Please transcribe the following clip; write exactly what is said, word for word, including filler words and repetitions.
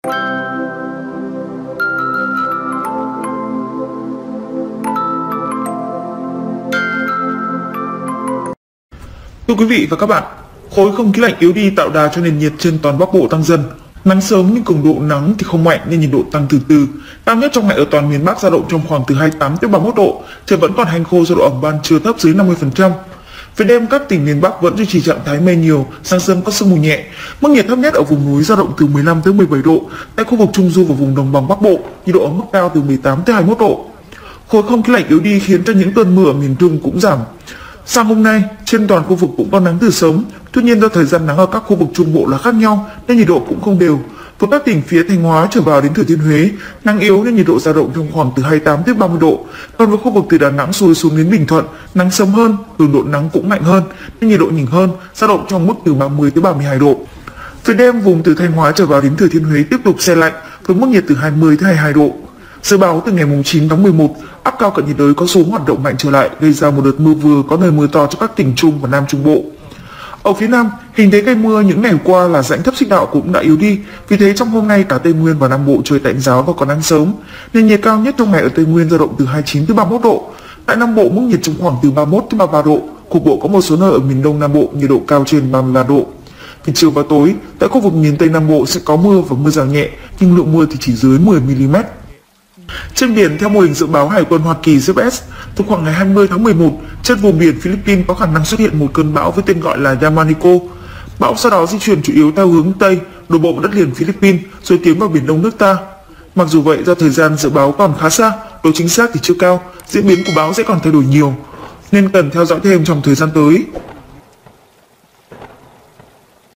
Thưa quý vị và các bạn, khối không khí lạnh yếu đi tạo đà cho nền nhiệt trên toàn Bắc Bộ tăng dần. Nắng sớm nhưng cường độ nắng thì không mạnh nên nhiệt độ tăng từ từ. Cao nhất trong ngày ở toàn miền Bắc dao động trong khoảng từ hai mươi tám tới ba mươi mốt độ. Trời vẫn còn hanh khô do độ ẩm ban trưa thấp dưới năm mươi phần trăm. Về đêm các tỉnh miền Bắc vẫn duy trì trạng thái mây nhiều, sáng sớm có sương mù nhẹ. Mức nhiệt thấp nhất ở vùng núi dao động từ mười lăm tới mười bảy độ. Tại khu vực Trung Du và vùng đồng bằng Bắc Bộ, nhiệt độ ở mức cao từ mười tám tới hai mươi mốt độ. Khối không khí lạnh yếu đi khiến cho những cơn mưa ở miền Trung cũng giảm. Sang hôm nay, trên toàn khu vực cũng có nắng từ sớm, tuy nhiên do thời gian nắng ở các khu vực Trung Bộ là khác nhau nên nhiệt độ cũng không đều. Với các tỉnh phía Thanh Hóa trở vào đến Thừa Thiên Huế, nắng yếu nên nhiệt độ dao động trong khoảng từ hai mươi tám tới ba mươi độ. Còn với khu vực từ Đà Nẵng xuôi xuống đến Bình Thuận, nắng sớm hơn, cường độ nắng cũng mạnh hơn nên nhiệt độ nhỉnh hơn, dao động trong mức từ ba mươi tới ba mươi hai độ. Về đêm, vùng từ Thanh Hóa trở vào đến Thừa Thiên Huế tiếp tục se lạnh với mức nhiệt từ hai mươi tới hai mươi hai độ. Dự báo từ ngày chín tháng mười một, áp cao cận nhiệt đới có xu hướng hoạt động mạnh trở lại, gây ra một đợt mưa vừa, có nơi mưa to cho các tỉnh Trung và Nam Trung Bộ. Ở phía Nam, hình thế gây mưa những ngày qua là rãnh thấp xích đạo cũng đã yếu đi, vì thế trong hôm nay cả Tây Nguyên và Nam Bộ trời tạnh giáo và có nắng sớm. Nền nhiệt cao nhất trong ngày ở Tây Nguyên dao động từ hai mươi chín tới ba mươi mốt độ. Tại Nam Bộ mức nhiệt trong khoảng từ ba mươi mốt tới ba mươi ba độ. Cục bộ có một số nơi ở miền Đông Nam Bộ nhiệt độ cao trên ba mươi ba độ. Về chiều và tối, tại khu vực miền Tây Nam Bộ sẽ có mưa và mưa rào nhẹ, nhưng lượng mưa thì chỉ dưới mười mi li mét. Trên biển, theo mô hình dự báo Hải quân Hoa Kỳ (giê pê ét), từ khoảng ngày hai mươi tháng mười một, trên vùng biển Philippines có khả năng xuất hiện một cơn bão với tên gọi là Yamanico. Bão sau đó di chuyển chủ yếu theo hướng Tây, đổ bộ vào đất liền Philippines rồi tiến vào biển Đông nước ta. Mặc dù vậy, do thời gian dự báo còn khá xa, độ chính xác thì chưa cao, diễn biến của bão sẽ còn thay đổi nhiều, nên cần theo dõi thêm trong thời gian tới.